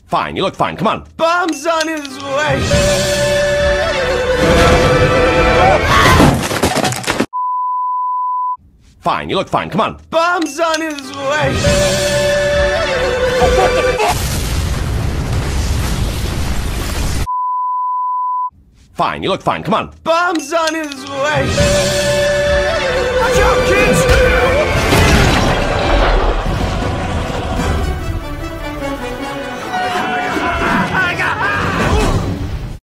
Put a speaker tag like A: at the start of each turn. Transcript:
A: Fine, you look fine, come on.
B: Bomb's on his way.
A: Fine, you look fine, come on.
B: Bomb's on his way.
A: Oh, what the fuck? Fine, you look fine, come on.
B: Bomb's on his way.
A: Watch out, kids!